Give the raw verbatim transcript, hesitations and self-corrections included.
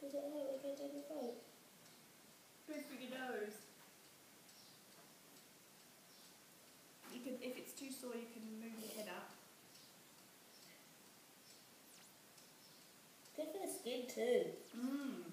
Does it hurt when it goes down your throat? Good for your nose. You can, if it's too sore, you can move your head up. Good for the skin too. Mmm.